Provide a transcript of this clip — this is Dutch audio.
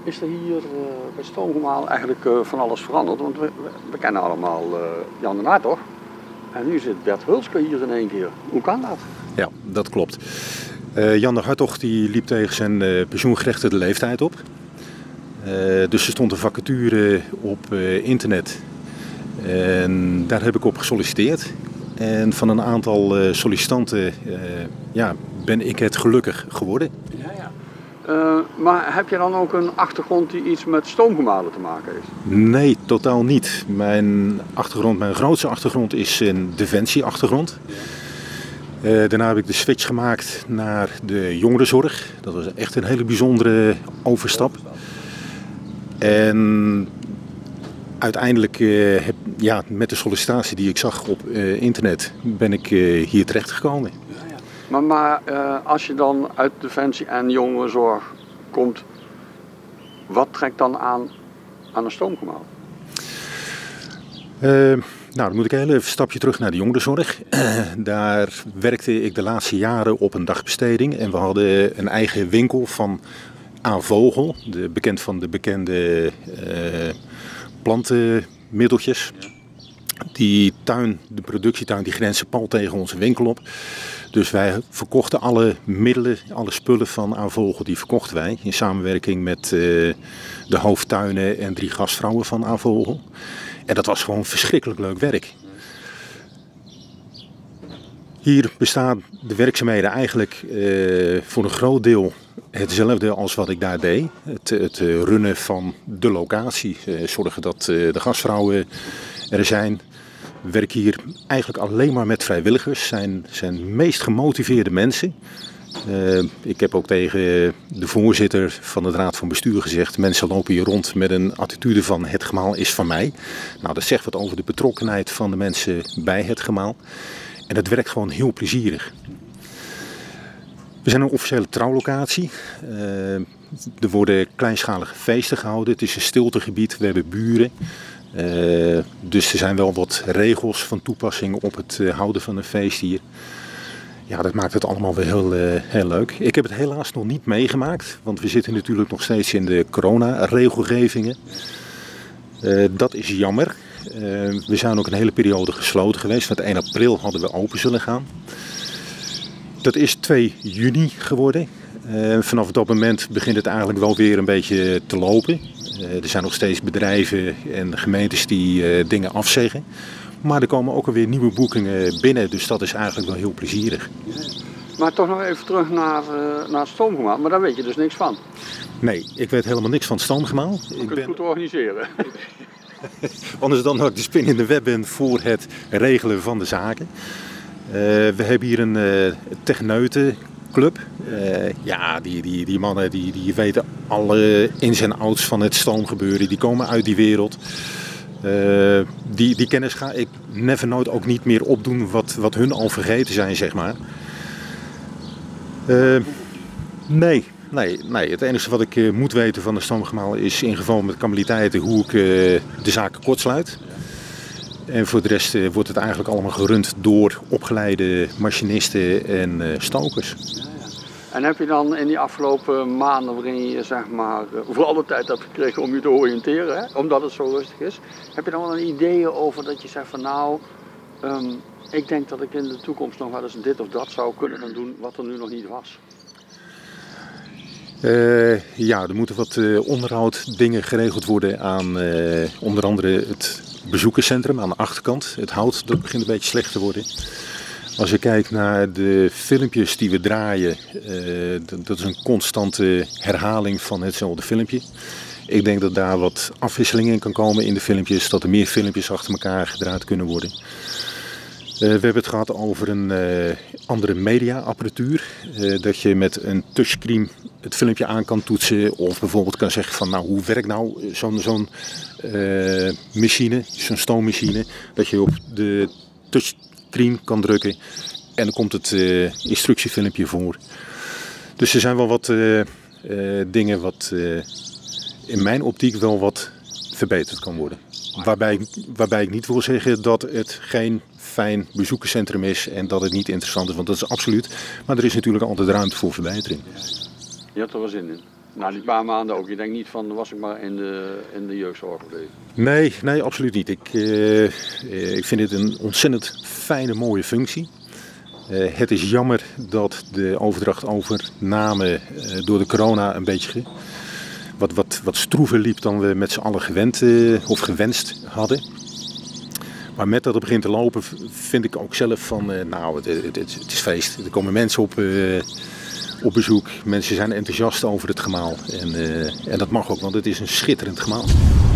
is er hier bij Stoomgemaal eigenlijk van alles veranderd. Want we kennen allemaal Jan de Hartog. En nu zit Bert Hulske hier in één keer. Hoe kan dat? Ja, dat klopt. Jan de Hartog die liep tegen zijn pensioengerechtigde leeftijd op. Dus er stond een vacature op internet. En daar heb ik op gesolliciteerd. En van een aantal sollicitanten ben ik het gelukkig geworden. Maar heb je dan ook een achtergrond die iets met stoomgemalen te maken heeft? Nee, totaal niet. Mijn grootste achtergrond is een defensieachtergrond. Daarna heb ik de switch gemaakt naar de jongerenzorg. Dat was echt een hele bijzondere overstap. En uiteindelijk, met de sollicitatie die ik zag op internet, ben ik hier terechtgekomen. Maar als je dan uit defensie en jongerenzorg komt, wat trekt dan aan een stoomgemaal? Dan moet ik heel even een stapje terug naar de jongerenzorg. Daar werkte ik de laatste jaren op een dagbesteding. En we hadden een eigen winkel van A. Vogel, bekend van de bekende plantenmiddeltjes. Die tuin, de productietuin, die grensde pal tegen onze winkel op. Dus wij verkochten alle middelen, alle spullen van A. Vogel, die verkochten wij. In samenwerking met de hoofdtuinen en 3 gastvrouwen van A. Vogel. En dat was gewoon verschrikkelijk leuk werk. Hier bestaan de werkzaamheden eigenlijk voor een groot deel hetzelfde als wat ik daar deed. Het runnen van de locatie, zorgen dat de gastvrouwen er zijn. We werken hier eigenlijk alleen maar met vrijwilligers, zijn meest gemotiveerde mensen. Ik heb ook tegen de voorzitter van de raad van bestuur gezegd, mensen lopen hier rond met een attitude van het gemaal is van mij. Nou, dat zegt wat over de betrokkenheid van de mensen bij het gemaal. En dat werkt gewoon heel plezierig. We zijn een officiële trouwlocatie. Er worden kleinschalige feesten gehouden. Het is een stiltegebied, we hebben buren. Dus er zijn wel wat regels van toepassing op het houden van een feest hier. Ja, dat maakt het allemaal wel heel leuk. Ik heb het helaas nog niet meegemaakt, want we zitten natuurlijk nog steeds in de corona-regelgevingen. Dat is jammer. We zijn ook een hele periode gesloten geweest, want 1 april hadden we open zullen gaan. Dat is 2 juni geworden. Vanaf dat moment begint het eigenlijk wel weer een beetje te lopen. Er zijn nog steeds bedrijven en gemeentes die dingen afzeggen. Maar er komen ook alweer nieuwe boekingen binnen, dus dat is eigenlijk wel heel plezierig. Maar toch nog even terug naar het stoomgemaal, maar daar weet je dus niks van? Nee, ik weet helemaal niks van het stoomgemaal. Je kunt het goed organiseren. Anders dan dat ik de spin in de web ben voor het regelen van de zaken. We hebben hier een techneutenclub. Die mannen die weten alle ins en outs van het stoomgebeuren. Die komen uit die wereld. Die kennis ga ik nooit ook niet meer opdoen wat hun al vergeten zijn, zeg maar. Nee. Het enige wat ik moet weten van de stoomgemaal is in geval met calamiteiten hoe ik de zaken kortsluit. En voor de rest wordt het eigenlijk allemaal gerund door opgeleide machinisten en stokers. En heb je dan in die afgelopen maanden waarin je zeg maar vooral de tijd hebt gekregen om je te oriënteren, hè, omdat het zo rustig is, heb je dan wel een idee over dat je zegt van nou, ik denk dat ik in de toekomst nog wel eens dit of dat zou kunnen gaan doen wat er nu nog niet was? Er moeten wat onderhouddingen geregeld worden aan onder andere het bezoekerscentrum aan de achterkant. Het hout dat begint een beetje slecht te worden. Als je kijkt naar de filmpjes die we draaien, dat is een constante herhaling van hetzelfde filmpje. Ik denk dat daar wat afwisseling in kan komen in de filmpjes, dat er meer filmpjes achter elkaar gedraaid kunnen worden. We hebben het gehad over een andere mediaapparatuur. Dat je met een touchscreen het filmpje aan kan toetsen. Of bijvoorbeeld kan zeggen van nou hoe werkt nou zo'n machine, zo'n stoommachine. Dat je op de touchscreen kan drukken en dan komt het instructiefilmpje voor. Dus er zijn wel wat dingen wat in mijn optiek wel wat verbeterd kan worden. Waarbij ik niet wil zeggen dat het geen fijn bezoekerscentrum is en dat het niet interessant is, want dat is absoluut. Maar er is natuurlijk altijd ruimte voor verbetering. Je hebt er wel zin in? Na die paar maanden ook. Je denkt niet van, was ik maar in de jeugdzorg gebleven? Nee, absoluut niet. Ik vind het een ontzettend fijne, mooie functie. Het is jammer dat de overdracht overname door de corona een beetje wat stroever liep dan we met z'n allen gewenst hadden. Maar met dat het begint te lopen vind ik ook zelf van, het is feest. Er komen mensen op bezoek. Mensen zijn enthousiast over het gemaal. En dat mag ook, want het is een schitterend gemaal.